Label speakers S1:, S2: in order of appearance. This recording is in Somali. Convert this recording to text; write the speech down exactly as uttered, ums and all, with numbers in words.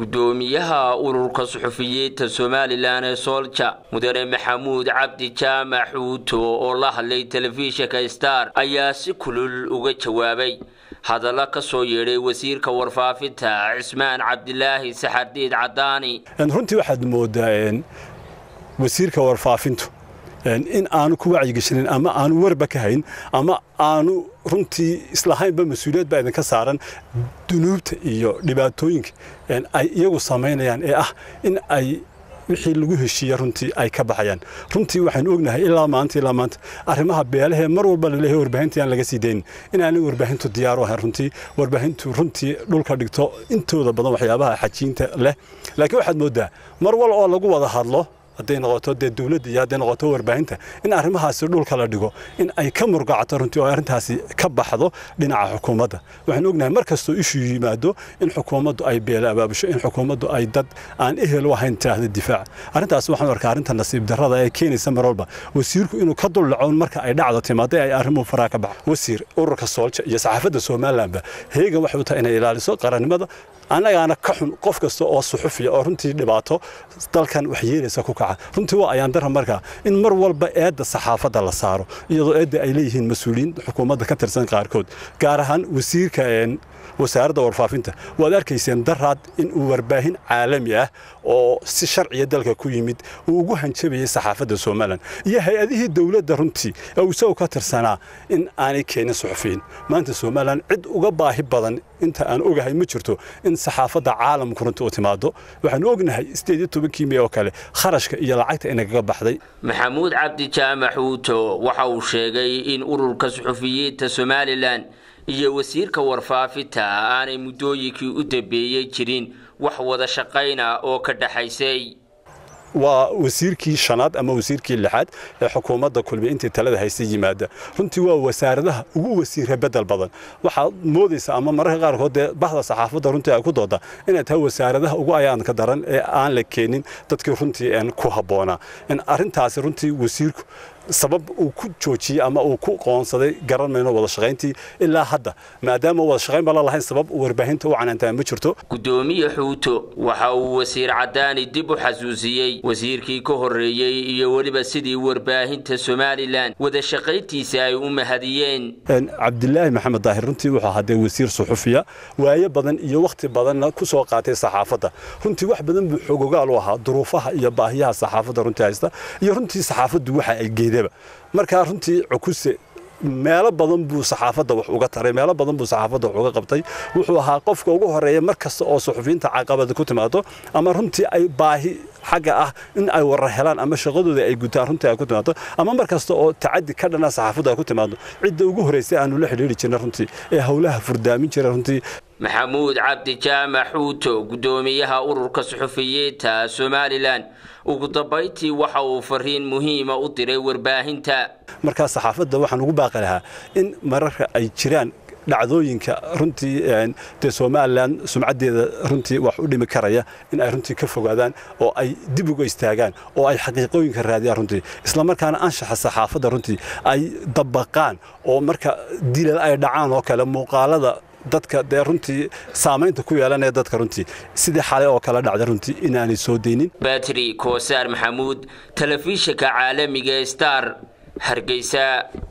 S1: gudoomiyaha ururka suxufiyiinta Somaliland ee Solja mudane Maxamuud Cabdi Jaamac Xuuto oo la hadlay telefishinka Star ayaa si kulul uga jawaabay hadalla ka soo yeeray wasiirka warfaafinta Cismaan Cabdilaahi Saxardiid Cadaani.
S2: runtii waxaad moodaa wasiirka warfaafintu in aanu ku wacyi gashanin ama aanu warba ka hayn ama aanu runtii islahaynba mas'uuliyad baa idinka saaran dunuubta iyo dhibaatooyinka ay iyagu sameynayaan ee ah in ay wixii lagu heshiiyay runtii ay ka baxayaan. runtii waxaan ognahay ilaa maanta ilaa maanta arrimaha beelaha mar walba la leeyahay warbaahinta aan laga sii deyn in aan warbaahintu diyaar u ahayn runtii warbaahintu runtii dhulka dhigto intooda badan waxyaabaha xajiinta leh laakiin waxaad moodaa mar walba oo lagu wada hadlo haday noqoto dawladda iyo haday noqoto warbaahinta in arrimahaasi dhulka la dhigo in ay ka murqacato runtii oo arrintaasi ka baxdo dhinaca xukuumadda. waxaan ognahay markastoo ishu yimaado in xukuumaddu ay beela abaabusho in xukuumaddu ay dad aan ehel u ahayn taahda difaac. arrintaas waxaan arkaa arrinta nasiib darrada ee keenaysa mar walba wasiirku inuu ka dullacoon marka ay dhacdo timaado ay arrimuhu faraa ka baxo. wasiir ururka Solja iyo saxaafadda Somaliland heega waxa uu tahay inay ilaaliso qarannimada anagana ka xun qof kasta oo suxufiya oo runtii dhibaato dalkan wax yeelaysa ku kaca. runtii waa ayaan dar markaa in mar walba eedda saxaafadda la saaro iyadoo eedda ay leeyihiin mas'uuliyiin xukuumadda ka tirsan qaarkood gaar ahaan wasiirka wasaaradda warfaafinta waad arkayseen daraad in uu warbaahin caalami ah oo si sharciya dalka ku yimid uu ugu hanjabiyay saxaafadda Somaliland iyo hay'adihii dawladda runtii oo uu ka tirsanaa in aanay keenin suxufiyiin. maanta Somaliland cid uga baahi badan inta aan ogahay ma jirto in saxaafadda caalamka runtii u timaado. waxaan ognahay sideed iyo toban kiimii oo kale kharashka iyo lacagta inaga baxday.
S1: Maxamuud Cabdi Jaamac Xuuto waxa uu sheegay in ururka suxufiyiinta Somaliland iyo wasiirka warfaafinta aanay muddooyinkii u dambeeyay jirin wax wada shaqayna oo ka dhaxaysay.
S2: waa wasiirkii shanaad ama wasiirkii lixaad ee xukuumadda kulmi intii talada haysay yimaada. runtii waa wasaaradaha ugu wasiir bedel badan. waxa moodaysa ama mararka qaarkood bahda saxaafadda runtii ay ku dooda inay tahay wasaaradaha ugu ayaan ka daran ee aan la keenin dadkii runtii aan ku haboona. in arrintaasi runtii wasiirku sabab uu ku joojiyay ama uu ku qoonsaday garanayno wada shaqayntii ilaa hadda maadaama wada shaqayn bala lahayn sabab warbaahinta uu canaantay ma jirto.
S1: gudoomiye Xuuto waxa uu wasiir Cadaani dib u xasuusiyay wasiirkii ka horeeyay iyo waliba sidii warbaahinta Somaliland wada shaqayntiisa ay u mahadiyeen.
S2: Cabdilaahi Maxamed Daahir runtii wuxuu ahaa wasiir suxufiya waaye badan iyo waqti badan ku soo qaatay saxaafadda. runtii wax badan buu xogogaal u ahaa duruufaha iyo baahiyaha saxaafadda runtii haysta iyo runtii saxaafaddu waxa ay geedaba marka runtii cukuse meelo badan buu saxaafadda wax uga taray meelo badan buu saxaafadda wax uga qabtay. wuxuu ahaa qofka ugu horeeya markasta oo suxufiyiinta caqabad ku timaado ama runtii ay baahi xagga ah in ay war helaan ama shaqadooda ay gutaan runtii ay ku timaado ama markasta oo tacaddi ka dhana saxaafadda ay ku timaado cidda ugu horeysay aanu la xiriiri jirnay runtii ee hawlaha furdaamin jiray runtii.
S1: Maxamuud Cabdi Jaamac Xuuto gudoomiyaha ururka suxufiyiinta Somaliland ugu dambeyntii waxa uu fariin muhiim ah u diray warbaahinta.
S2: marka saxaafadda waxaan ugu baaqi lahaa in mararka ay jiraan dhacdooyinka runtii ee Somaliland sumcadeeda runtii wax u dhimi karaya in ay runtii ka fogaadaan oo ay dib uga istaagaan oo ay xaqiiqooyinka raadiyaan runtii isla markaana anshaxa saxaafadda runtii ay dabaqaan oo marka dilal ay dhacaan oo kale muuqaalada dadka de runtii saameynta ku yeelanaya dadka runtii sidii xalay oo kala dhacday runtii inaanay soo deynin.
S1: Batri Koosar Maxamuud telefishinka caalamiga Star Hargeysa.